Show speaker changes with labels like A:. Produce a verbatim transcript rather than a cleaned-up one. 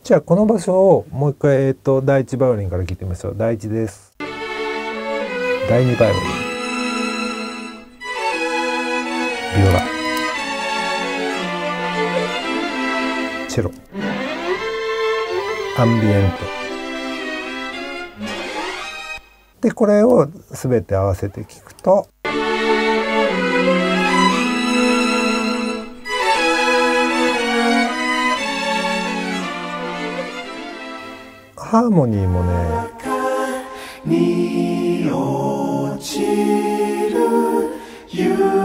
A: じゃあこの場所をもう一回、えっと、第一バイオリンから聴いてみましょう。第一です。第二バイオリン。ビオラ。チェロ。アンビエント。で、これを全て合わせて聴くと、ハーモニーもね、に落ちる